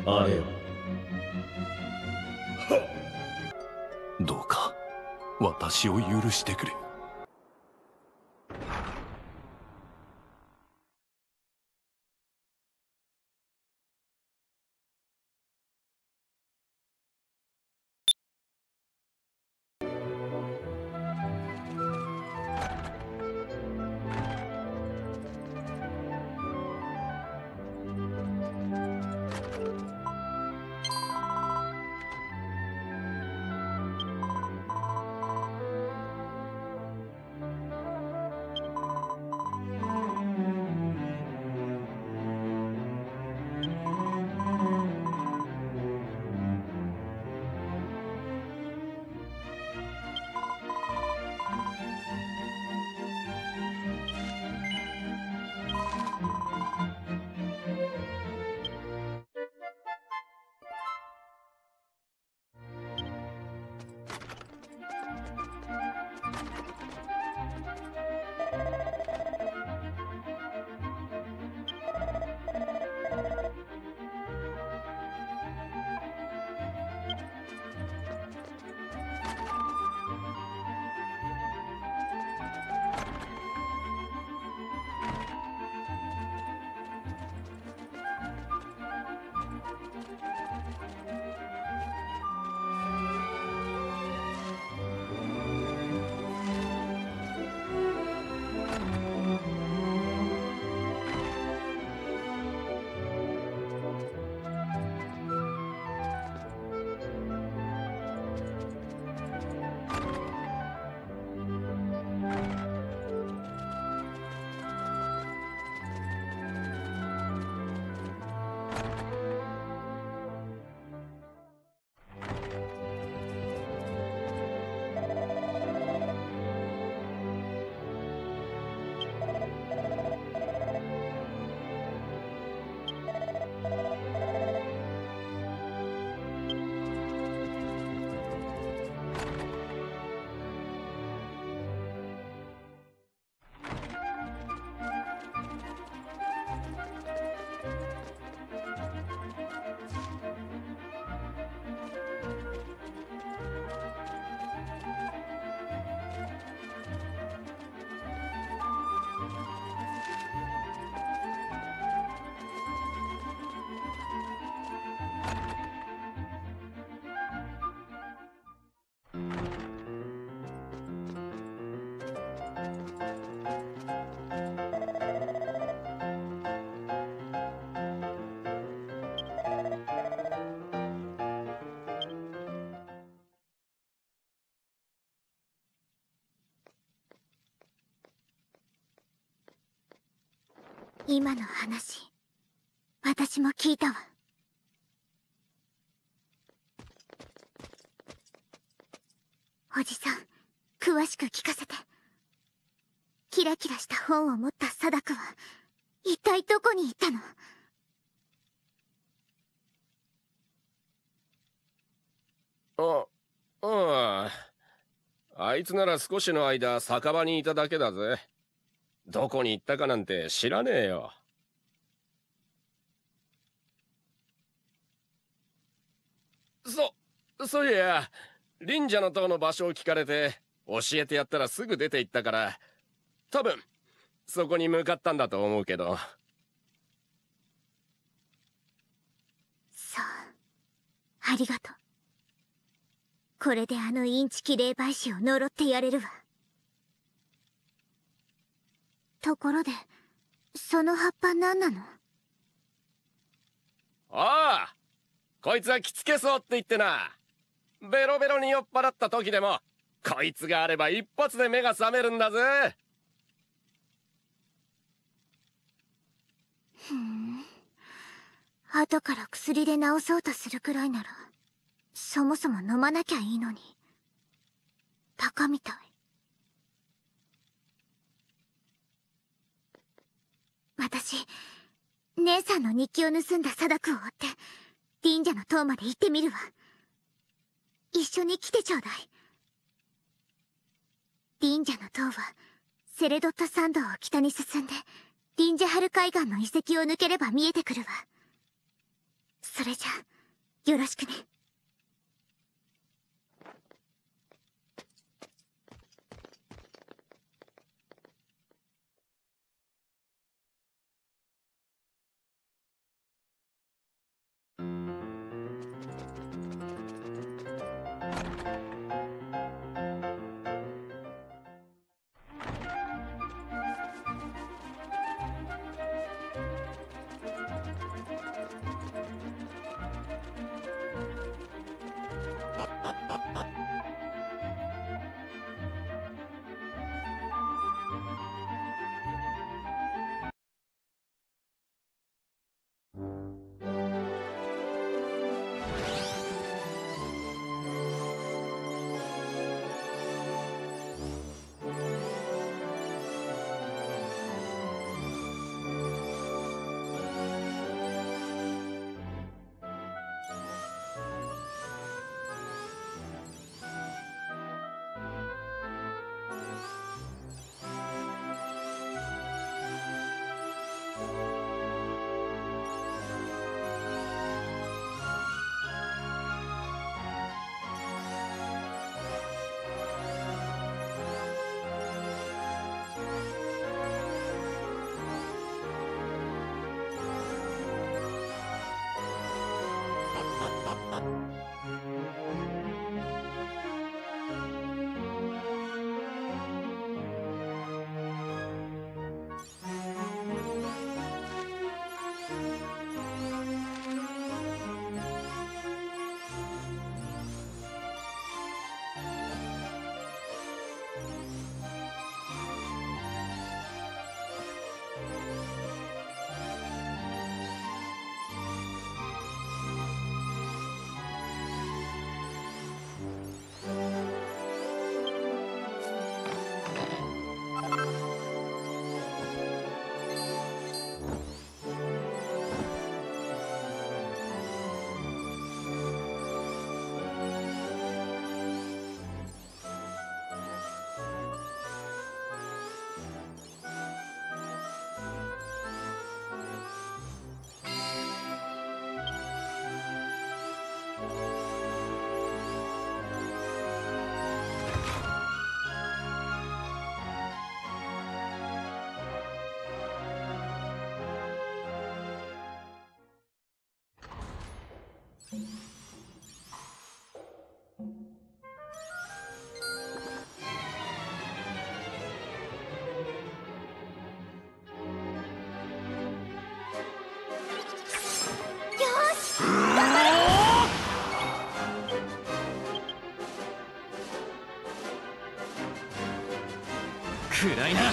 あれよ。 どうか私を許してくれ。 今の話、私も聞いたわ。おじさん、詳しく聞かせて。キラキラした本を持った貞子は、一体どこに行ったの？ あいつなら少しの間酒場にいただけだぜ。どこに行ったかなんて知らねえよ。そういや、忍者の塔の場所を聞かれて教えてやったらすぐ出て行ったから、多分そこに向かったんだと思うけど。 そう、ありがとう。これであのインチキ霊媒師を呪ってやれるわ。ところで、その葉っぱ何なの？ ああ、こいつはきつけそうって言ってな。ベロベロに酔っ払った時でもこいつがあれば一発で目が覚めるんだぜ。 ふん、後から薬で治そうとするくらいならそもそも飲まなきゃいいのに。バカみたい。私、姉さんの日記を盗んだ貞子を追って忍者の塔まで行ってみるわ。一緒に来てちょうだい。忍者の塔はセレドット山道を北に進んでリンジャハル海岸の遺跡を抜ければ見えてくるわ。そそれじゃよろしくね。 暗いな。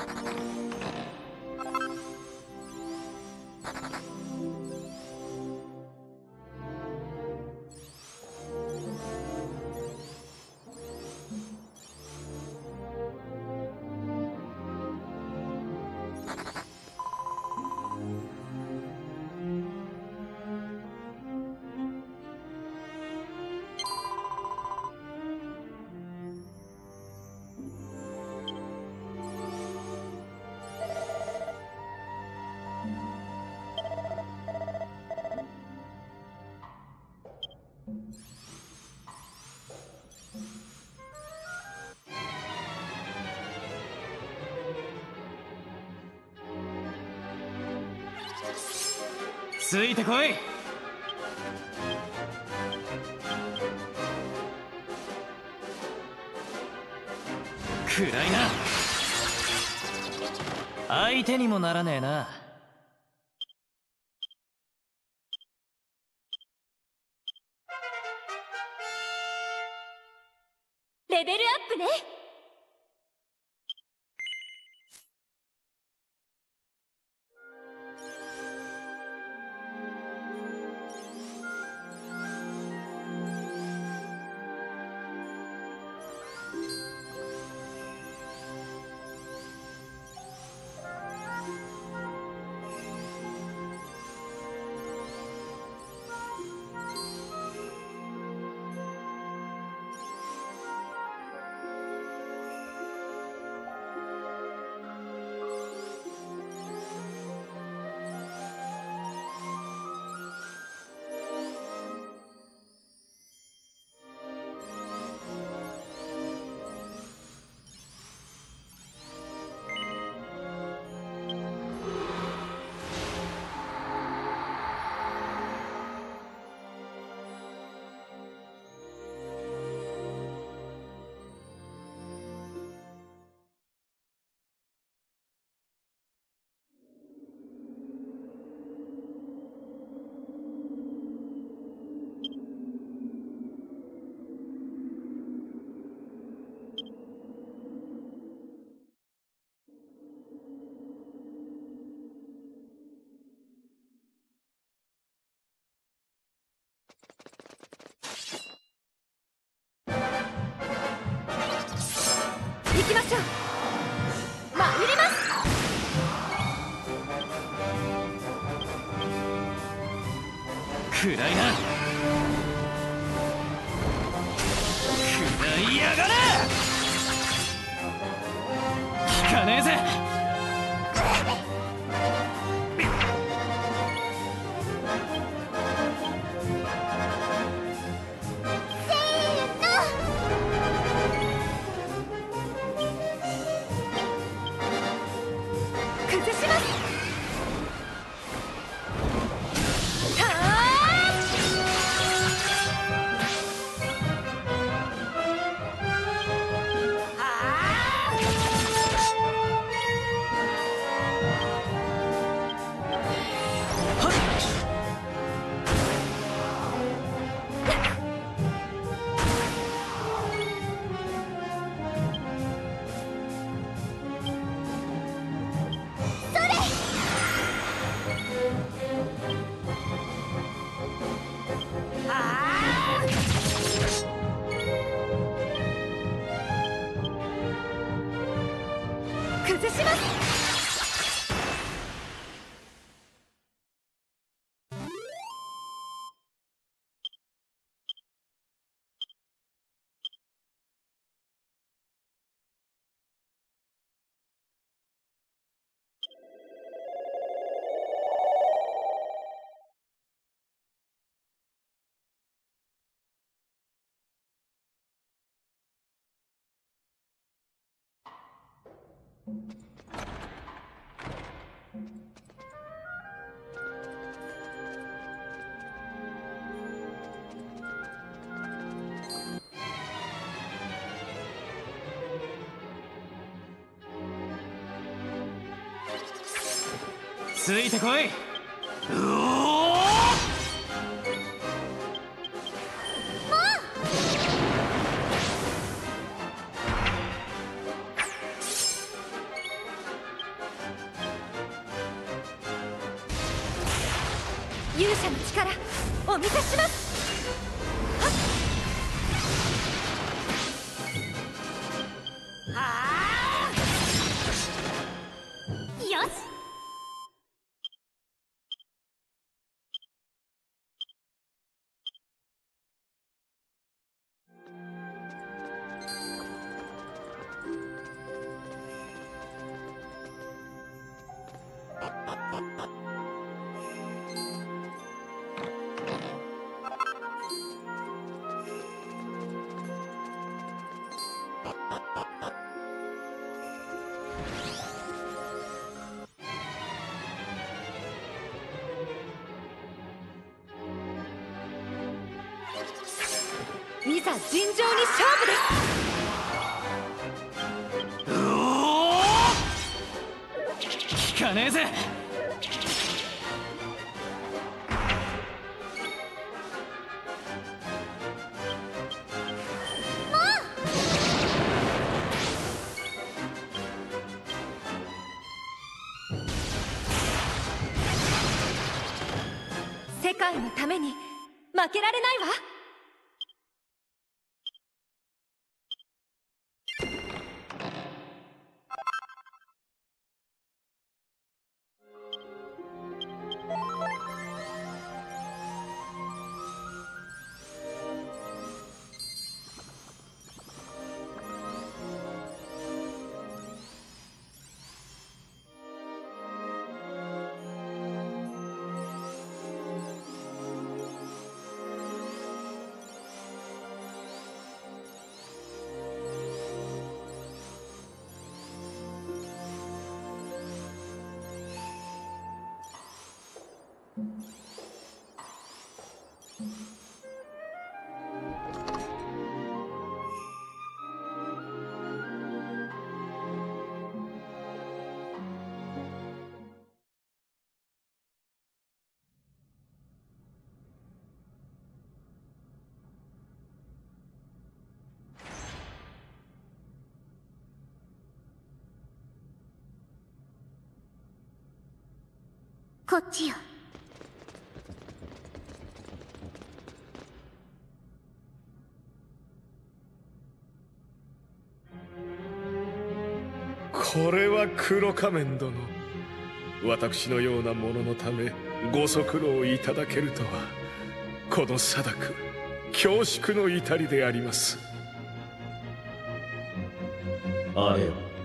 ついてこい。暗いな。相手にもならねえな。 レベルアップね。行きましょう。参ります。 暗いな。食らいやがれ。効かねえぜ。 崩します。 ついてこい。うお勇者の力お見せします。よし。いざ尋常に勝負です。 効かねえぜ。 世界のために負けられないわ。 こっちよ。 これは黒仮面殿、私のような者のためご足労いただけるとは、この貞く恐縮の至りであります。 姉よ。 はっ。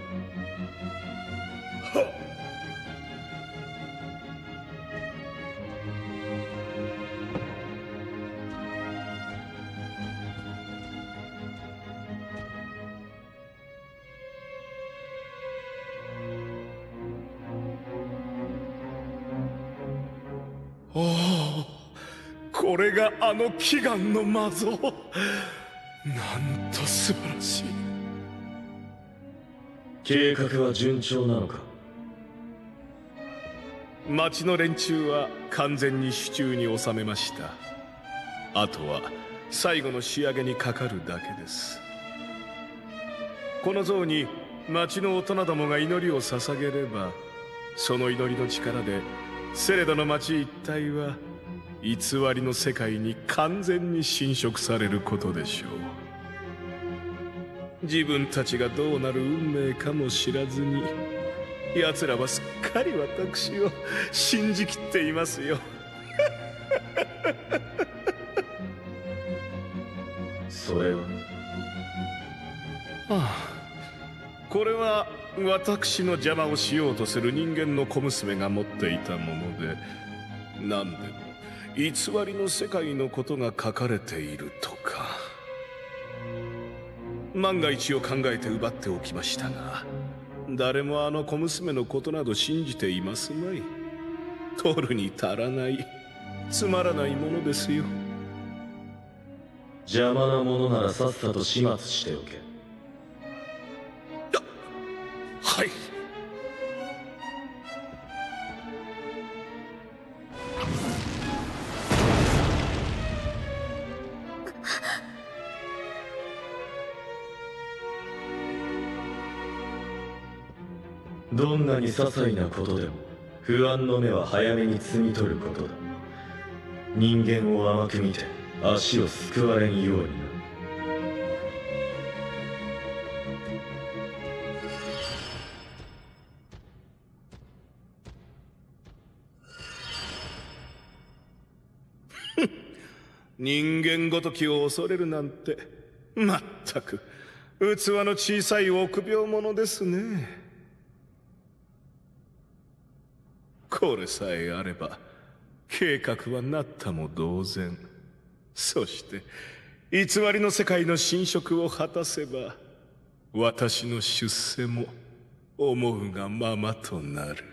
おお、これがあの祈願の魔像。なんと素晴らしい。 計画は順調なのか。 町の連中は完全に手中に収めました。あとは最後の仕上げにかかるだけです。この像に町の大人どもが祈りを捧げれば、その祈りの力でセレドの町一帯は偽りの世界に完全に侵食されることでしょう。自分たちがどうなる運命かも知らずに、奴らはすっかり私を信じきっていますよ。 それはこれは私の邪魔をしようとする人間の小娘が持っていたもので、何でも偽りの世界のことが書かれているとか。万が一を考えて奪っておきましたが、誰もあの小娘のことなど信じていますまい。取るに足らない、つまらないものですよ。 邪魔なものならさっさと始末しておけ。 はい。 どんなに些細なことでも不安の目は早めに摘み取ることだ。 人間を甘く見て足をすくわれんようにな。 人間ごときを恐れるなんて、まったく器の小さい臆病者ですね。これさえあれば計画はなったも同然。そして偽りの世界の侵食を果たせば私の出世も思うがままとなる。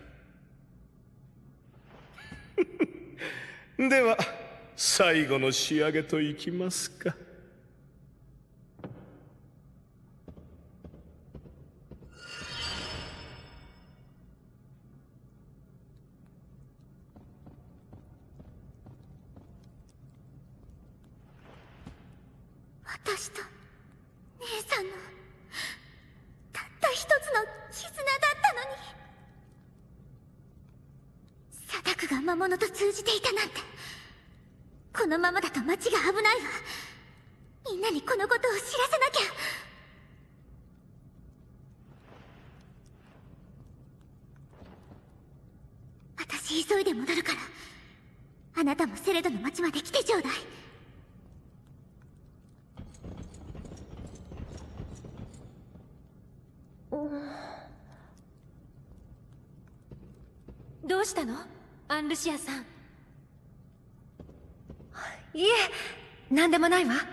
では最後の仕上げといきますか。 私と姉さんのたった一つの絆だったのに、貞子が魔物と通じていたなんて。このままだと町が危ないわ。みんなにこのことを知らせなきゃ。私急いで戻るから、あなたもセレドの町まで来てちょうだい。 どうしたのアンルシアさん。いえ、何でもないわ。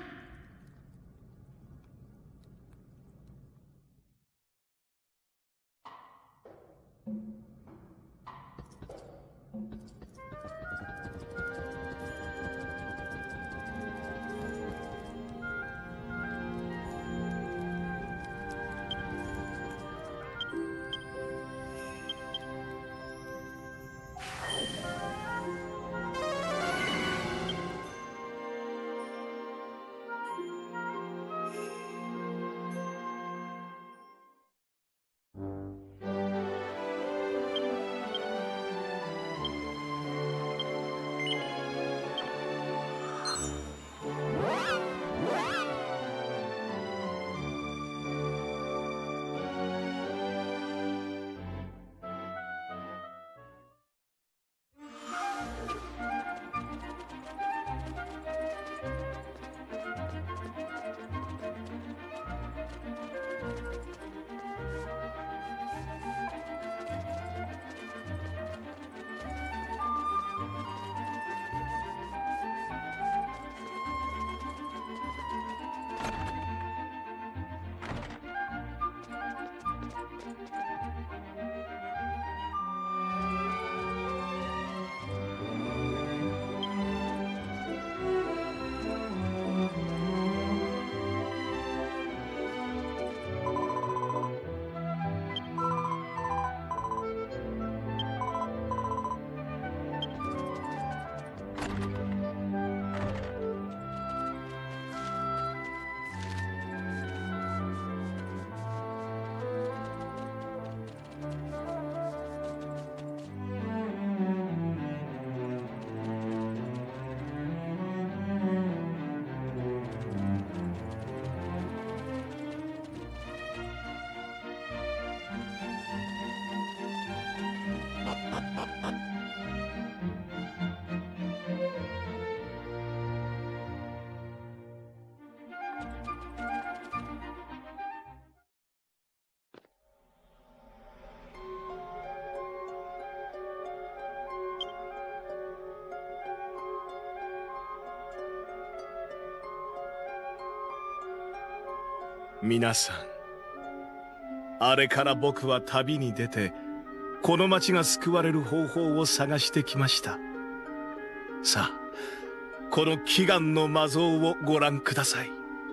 皆さん、あれから僕は旅に出てこの町が救われる方法を探してきました。さあ、この祈願の魔像をご覧ください。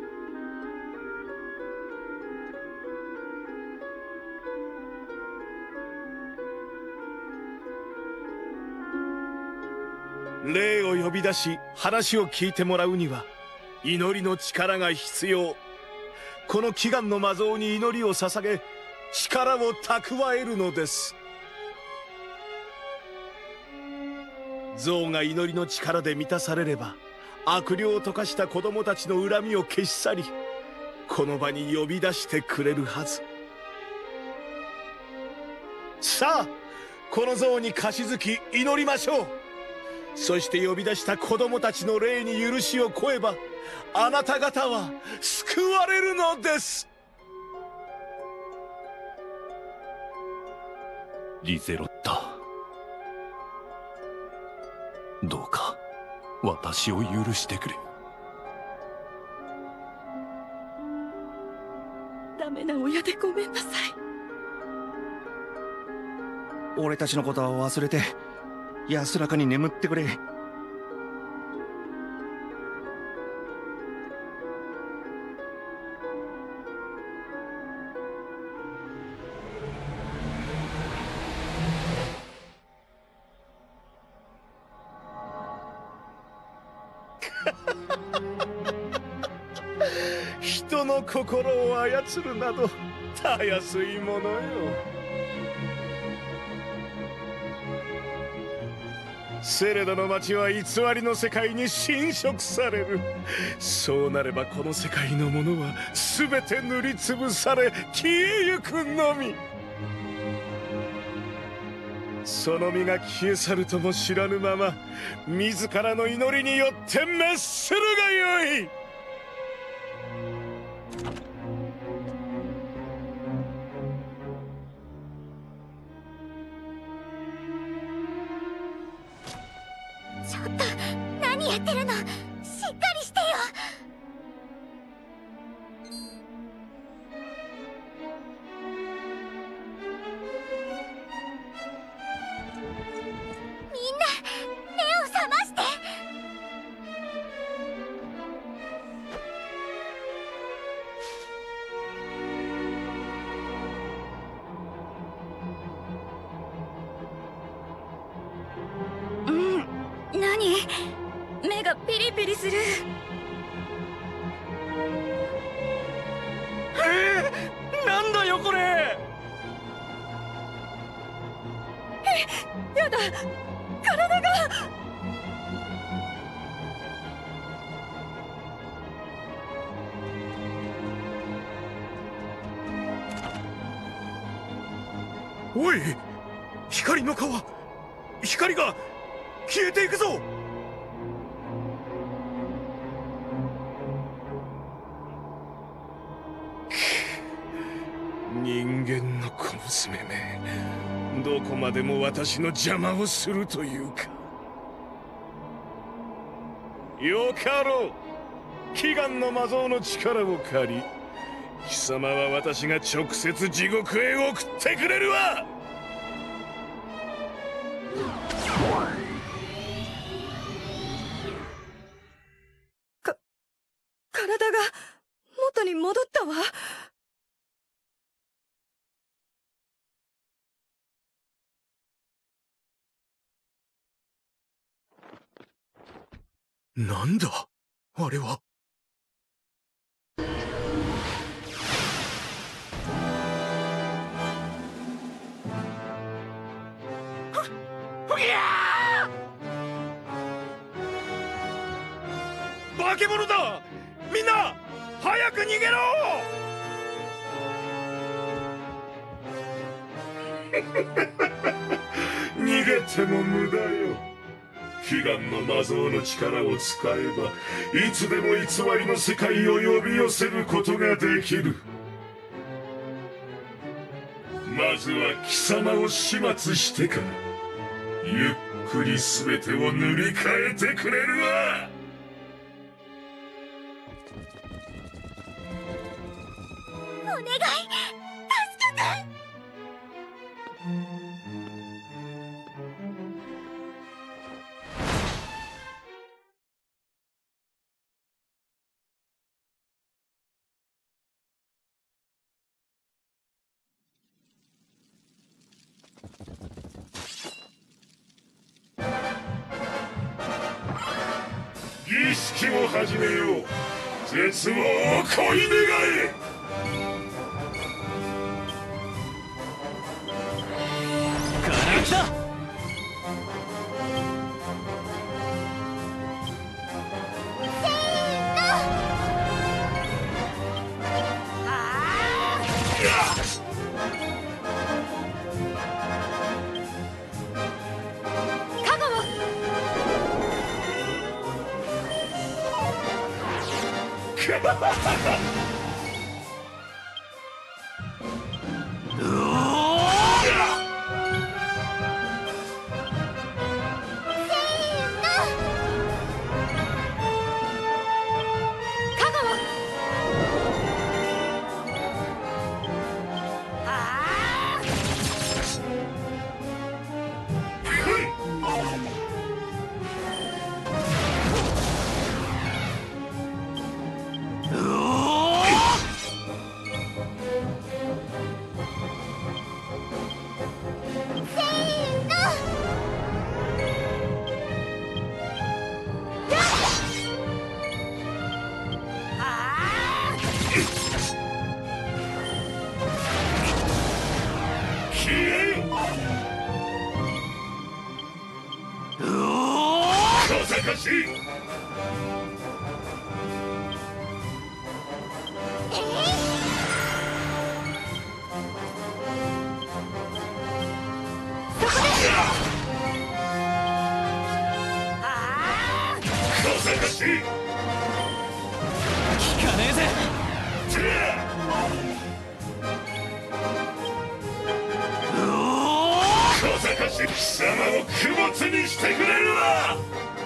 霊を呼び出し話を聞いてもらうには祈りの力が必要。この祈願の魔像に祈りを捧げ力を蓄えるのです。 象が祈りの力で満たされれば、悪霊を溶かした子供たちの恨みを消し去り、この場に呼び出してくれるはず。さあ、この像に貸し付き祈りましょう。そして呼び出した子供たちの霊に許しを請えば、あなた方は救われるのです。 リゼロッタ、どうか私を許してくれ。 ダメな親でごめんなさい。 俺たちのことは忘れて安らかに眠ってくれ。 人の心を操るなどたやすいものよ。セレドの町は偽りの世界に侵食される。そうなればこの世界のものは全て塗りつぶされ消えゆくのみ。その身が消え去るとも知らぬまま、自らの祈りによって滅するがよい。 ちょっと何やってるの、しっかりしてよ。みんな目を覚まして。 何？目がピリピリする。 なんだよこれ。 やだ、体が。 おい、光の川、光が消えていくぞ。人間の小娘め、どこまでも私の邪魔をするというか。よかろう、祈願の魔像の力を借り、貴様は私が直接地獄へ送ってくれるわ。 体が元に戻ったわ。 なんだあれは。化け物だ。みんな早く逃げろ。逃げても無駄よ。悲願の魔像の力を使えば、いつでも偽りの世界を呼び寄せることができる。まずは貴様を始末してから、ゆっくり全てを塗り替えてくれるわ。 お願い、助けて。 儀式を始めよう。絶望を恋願え。 ガラクタ。 聞かねえぜ。 小賢しい貴様を供物にしてくれるわ。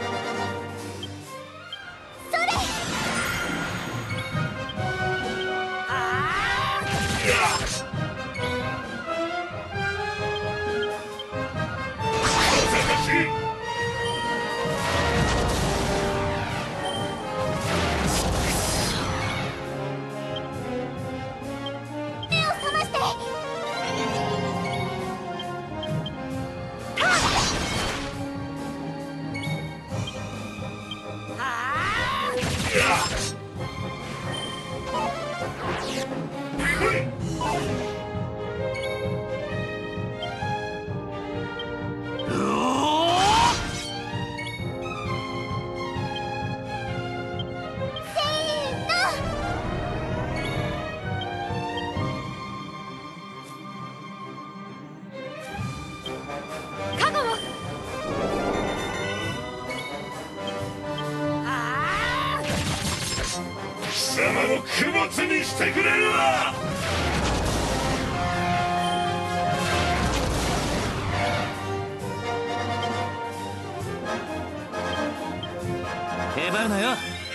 貴様を供物にしてくれるわ。 へばるなよ。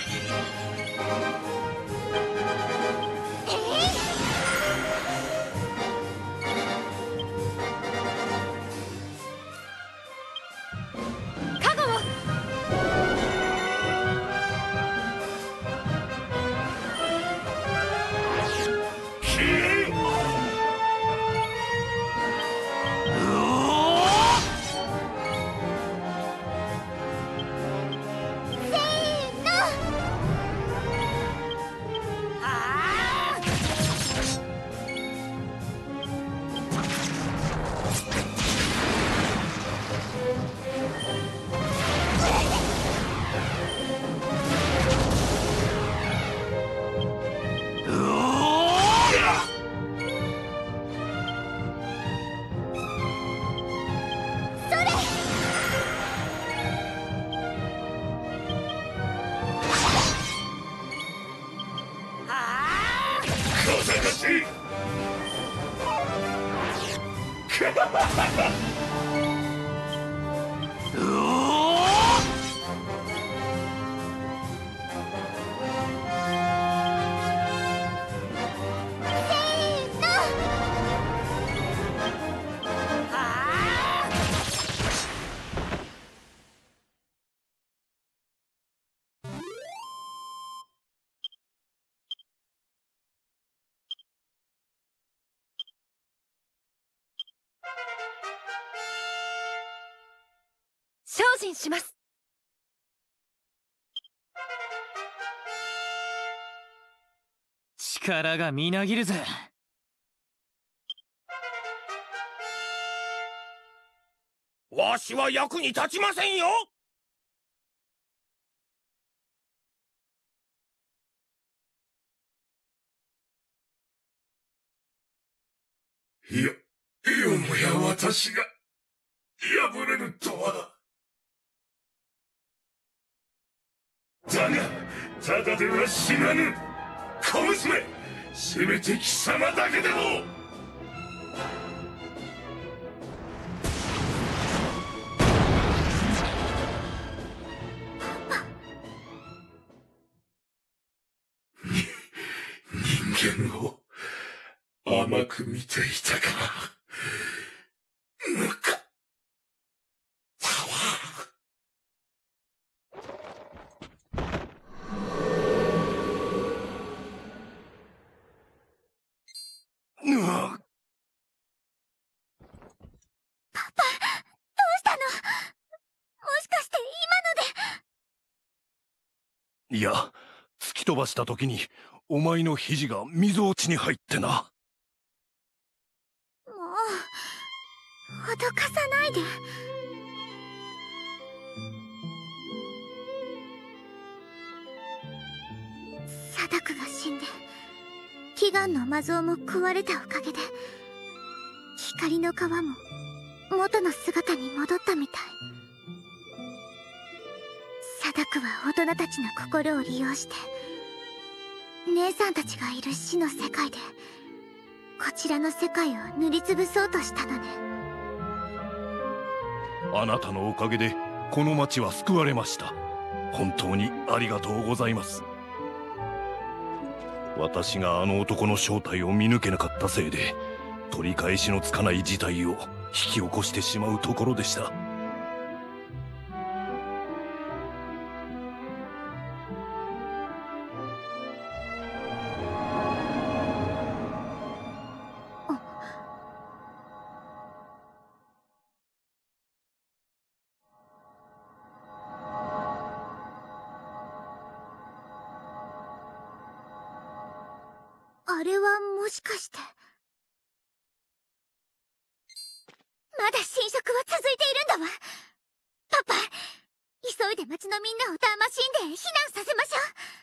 精進します。 力がみなぎるぜ。 わしは役に立ちませんよ。 よもや私が敗れるとは。だがただでは死なぬ。 小娘、せめて貴様だけでも。人間を甘く見ていたか。ぬか。 いや、突き飛ばした時にお前の肘が溝落ちに入ってな。 もう脅かさないで。サダクが死んで祈願の魔像も壊れたおかげで光の川も元の姿に戻ったみたい。サダクは大人たちの心を利用して姉さんたちがいる死の世界でこちらの世界を塗りつぶそうとしたのね。 あなたのおかげでこの町は救われました。本当にありがとうございます。私があの男の正体を見抜けなかったせいで取り返しのつかない事態を引き起こしてしまうところでした。 あれはもしかしてまだ侵食は続いているんだわ。パパ、急いで町のみんなを魂で避難させましょ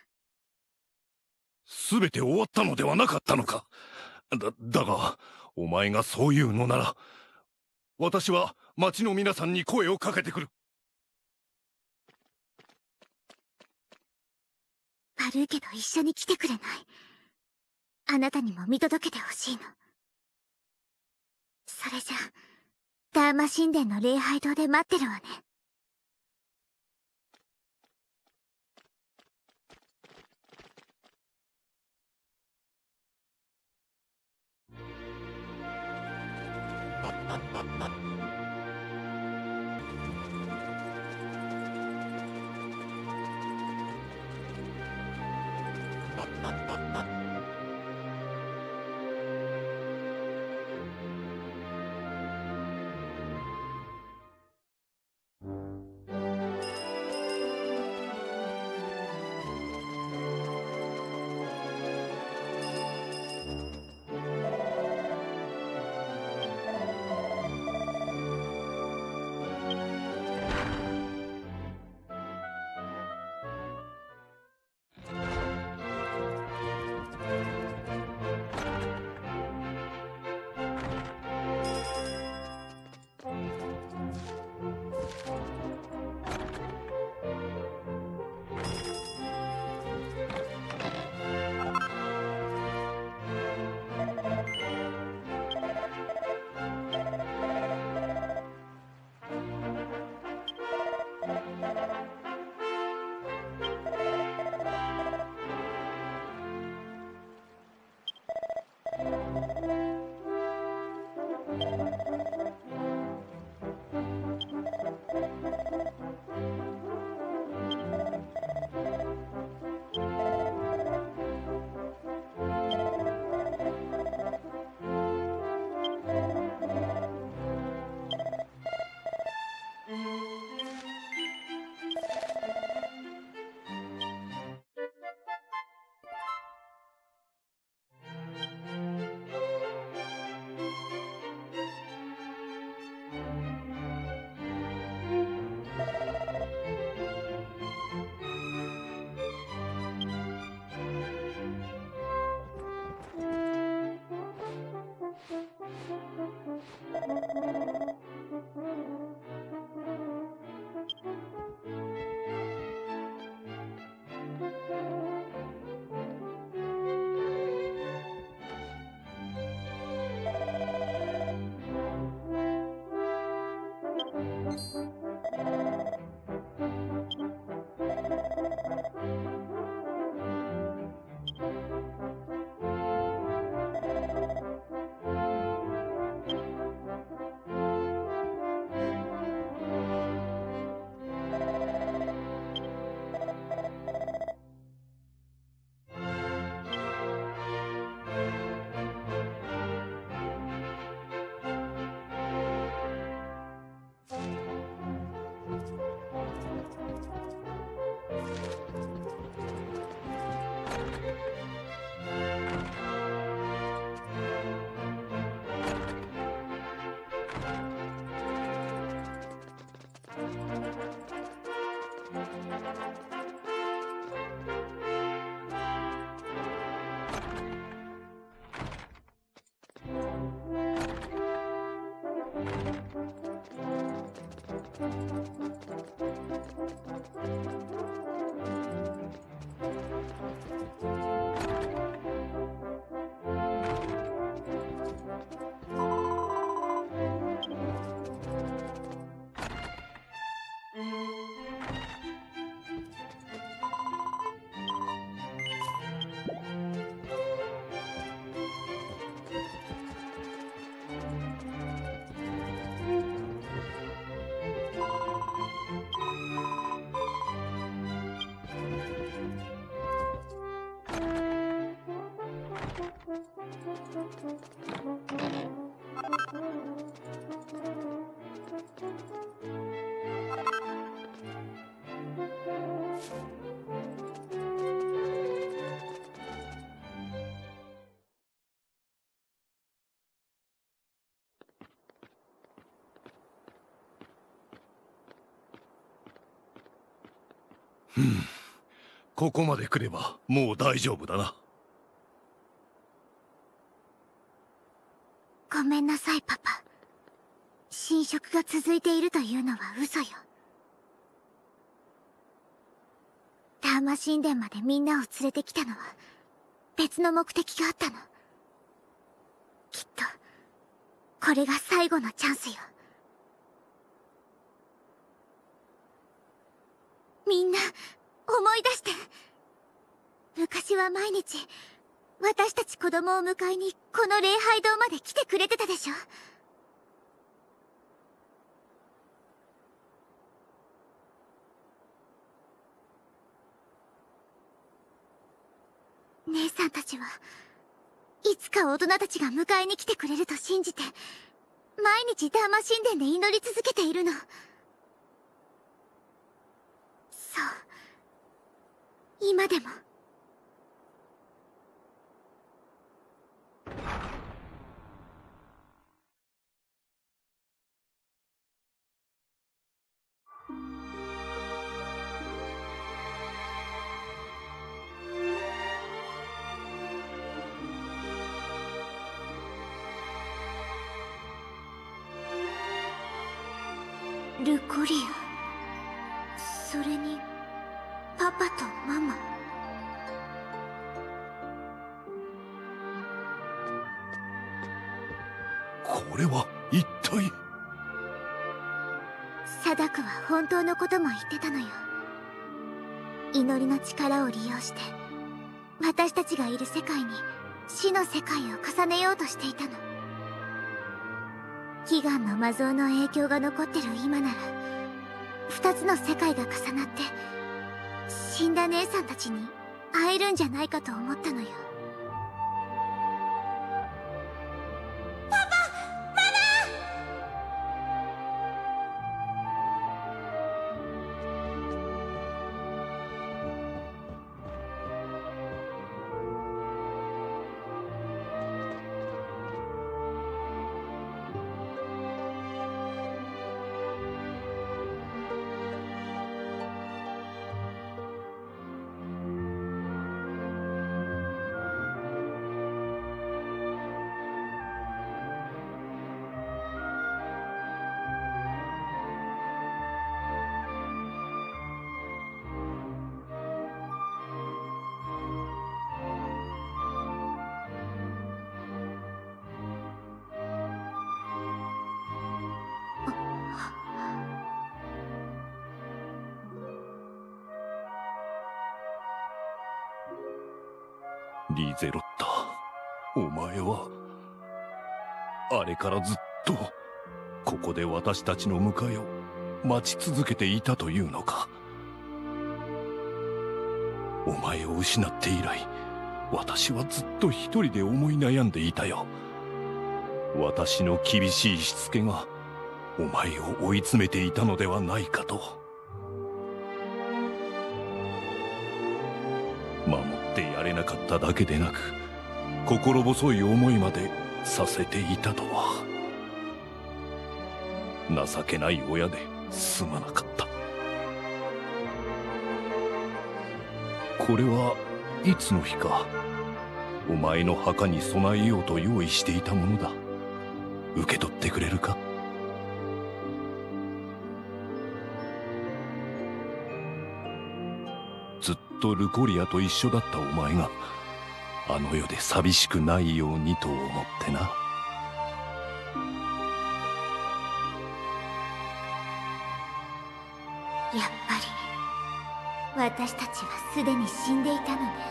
すべて終わったのではなかったのか。だがお前がそう言うのなら私は町の皆さんに声をかけてくる。 う。悪いけど一緒に来てくれない？あなたにも見届けてほしいの。それじゃダーマ神殿の礼拝堂で待ってるわね。 ここまで来ればもう大丈夫だな。 ごめんなさいパパ。侵食が続いているというのは嘘よ。ダーマ神殿までみんなを連れてきたのは別の目的があったの。きっとこれが最後のチャンスよ。みんな思い出して。昔は毎日私たち子供を迎えにこの礼拝堂まで来てくれてたでしょ。姉さんたちはいつか大人たちが迎えに来てくれると信じて毎日ダーマ神殿で祈り続けているの。そう、今でも。ルコリア、それにパパとママ。 これは一体。 貞子は本当のことも言ってたのよ。祈りの力を利用して私たちがいる世界に死の世界を重ねようとしていたの。祈願の魔像の影響が残ってる今なら二つの世界が重なって死んだ姉さんたちに会えるんじゃないかと思ったのよ。 リゼロッタ、お前はあれからずっとここで私たちの迎えを待ち続けていたというのか。お前を失って以来私はずっと一人で思い悩んでいたよ。私の厳しいしつけがお前を追い詰めていたのではないかと。守ってやれなかっただけでなく心細い思いまでさせていたとは。 情けない親ですまなかった。これはいつの日かお前の墓に備えようと用意していたものだ。受け取ってくれるか？ずっとルコリアと一緒だったお前があの世で寂しくないようにと思ってな。 やっぱり私たちはすでに死んでいたのね。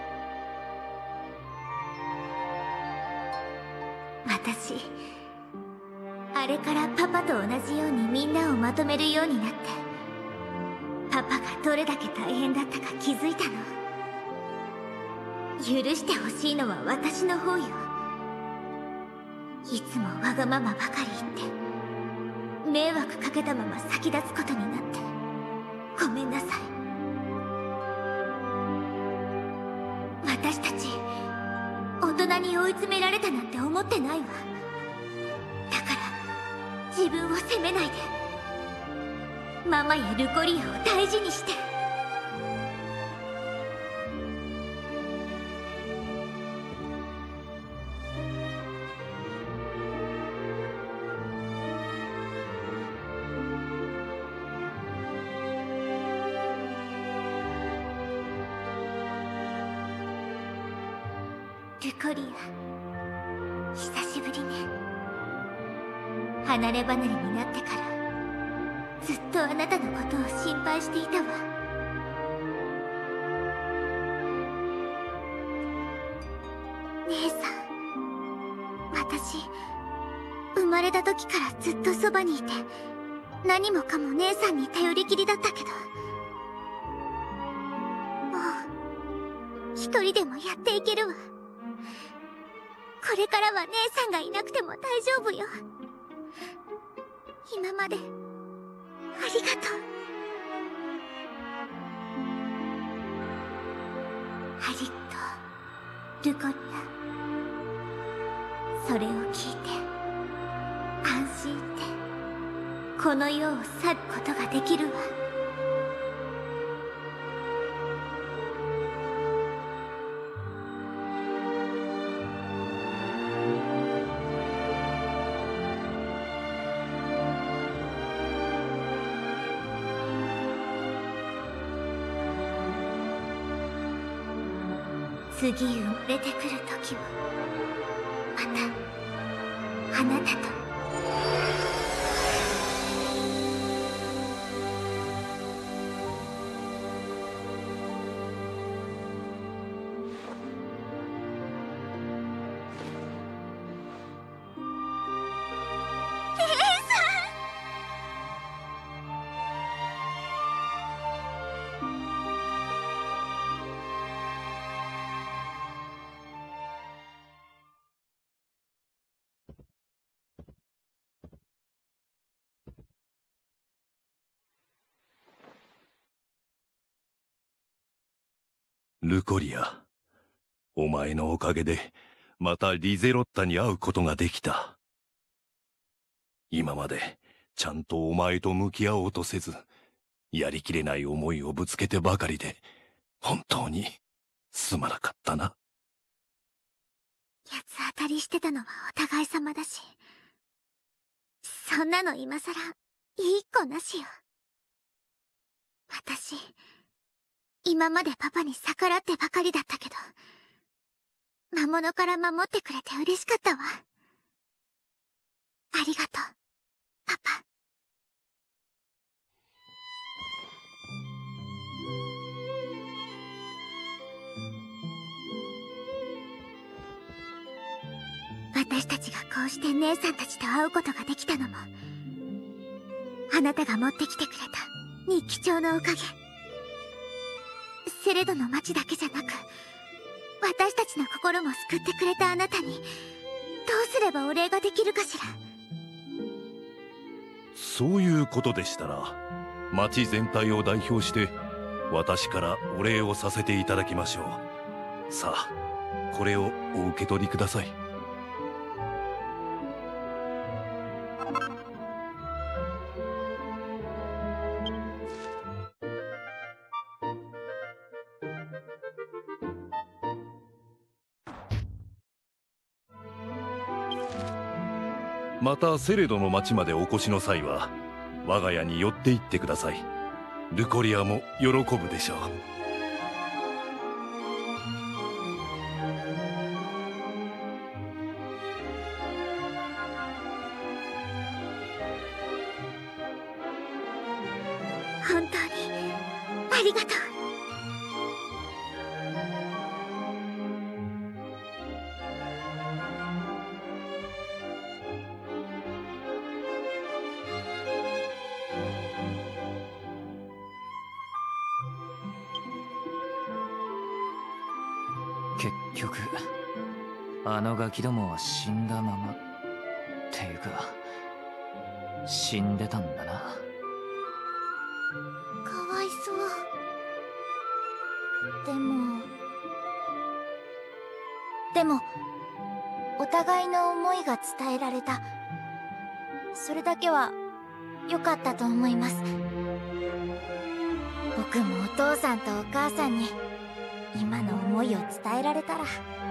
私、あれからパパと同じようにみんなをまとめるようになって、パパがどれだけ大変だったか気づいたの。許してほしいのは私の方よ。いつもわがままばかり言って迷惑かけたまま先立つことになってごめんなさい。私たち大人に追い詰められたなんて思ってないわ。だから自分を責めないで。ママやルコリアを大事にして。ルコリア、久しぶりね。離れ離れになってからずっとあなたのことを心配していたわ。姉さん、私生まれた時からずっとそばにいて何もかも姉さんに頼りきりだったけど、もう一人でもやっていけるわ。これからは姉さんがいなくても大丈夫よ。今までありがとう。ハリット、ルコリア、それを聞いて安心してこの世を去ることができるわ。次生まれてくる時もまたあなたと。 ルコリア、お前のおかげでまたリゼロッタに会うことができた。今までちゃんとお前と向き合おうとせず、やりきれない思いをぶつけてばかりで本当にすまなかったな。 八つ当たりしてたのはお互い様だし、そんなの今さらいい子なしよ。私今までパパに逆らってばかりだったけど、魔物から守ってくれて嬉しかったわ。ありがとう、パパ。私たちがこうして姉さんたちと会うことができたのも、あなたが持ってきてくれた日記帳のおかげ。セレドの町だけじゃなく、私たちの心も救ってくれたあなたにどうすればお礼ができるかしら。 そういうことでしたら、町全体を代表して私からお礼をさせていただきましょう。さあ、これをお受け取りください。 またセレドの町までお越しの際は我が家に寄って行ってください。ルコリアも喜ぶでしょう。 本当にありがとう。 結局あのガキどもは死んだままっていうか死んでたんだな。 かわいそう。でもお互いの思いが伝えられた。それだけは良かったと思います。僕もお父さんとお母さんに今の思いを伝えられたら